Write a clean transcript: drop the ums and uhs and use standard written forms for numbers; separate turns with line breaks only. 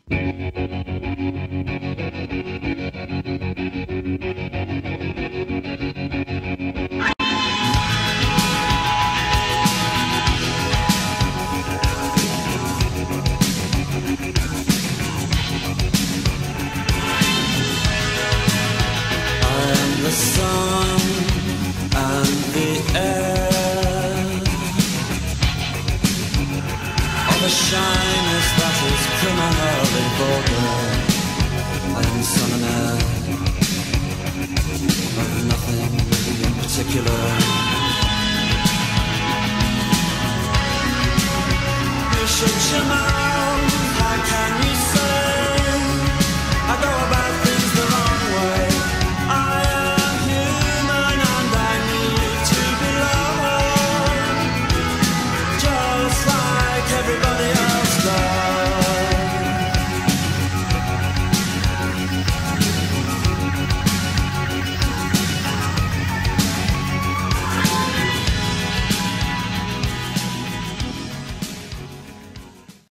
The sun and the air all the shyness that is criminally vulgar. I am sun and air of nothing in particular. You shut your mouth, how can you